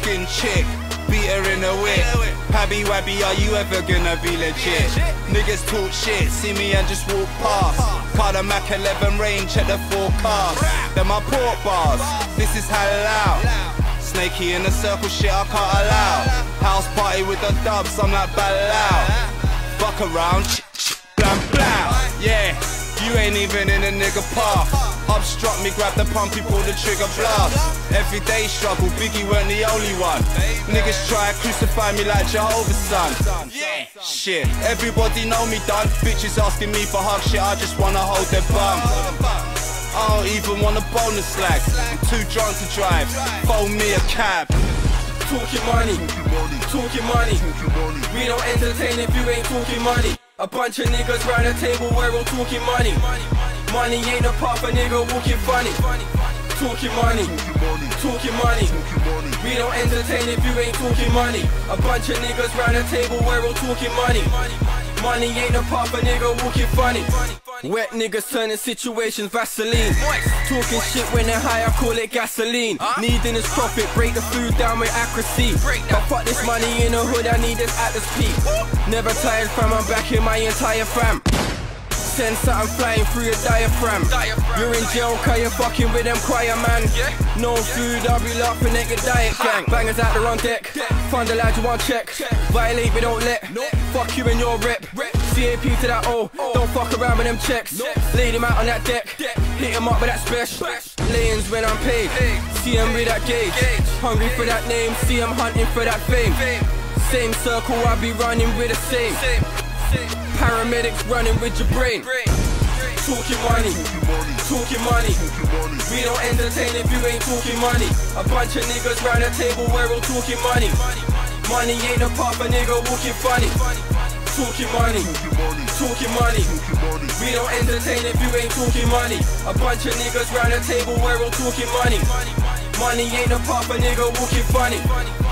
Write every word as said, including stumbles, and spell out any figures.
skin chick, beat her in the whip. Pabby wabby, are you ever gonna be legit? Niggas talk shit, see me and just walk past. Car the Mac eleven range, check the forecast. They're my port bars, this is how loud. Snakey in the circle, shit I can't allow. House party with the dubs, I'm like bad loud. Fuck around, blam blam. Yeah, you ain't even in a nigga path. Obstruct me, grab the pumpy, pull the trigger blast. Everyday struggle, Biggie weren't the only one. Niggas try to crucify me like Jehovah's son. Shit, everybody know me done. Bitches asking me for hug shit, I just wanna hold their bum. I don't even want a bonus slag. I'm too drunk to drive, phone me a cab. Talking money, talking money. We don't entertain if you ain't talking money. A bunch of niggas round the table, we're all talking money. Money ain't a part of a nigga walking funny. Talking money, talking money. We don't entertain if you ain't talking money. A bunch of niggas round the table, we're all talking money. Money ain't a part of a nigga walking funny. Wet niggas turning situations Vaseline. Talking shit when they're high, I call it gasoline. Needing this profit, break the food down with accuracy. But fuck this money in the hood, I need this at this peak. Never tired fam, I'm backing my entire fam. Send something flying through your diaphragm. You're in jail cause you're fucking with them choir man. No food, I'll be laughing at your diet gang. Bangers out the on deck, find the lad you want check. Violate we don't let, fuck you and your rep. C A P to that O, don't fuck around with them checks. Lay them out on that deck, hit him up with that special. Layings when I'm paid, see him with that gauge. Hungry for that name, see him hunting for that fame. Same circle, I be running with the same. Paramedics running with your brain. Talking money, talking money. We don't entertain if you ain't talking money. A bunch of niggas round the table, we're all talking money. Money ain't a part of a nigga walking funny. Talking money, talking money. We don't entertain if you ain't talking money. A bunch of niggas round the table, we're all talking money. Money ain't a part of a nigga walking funny.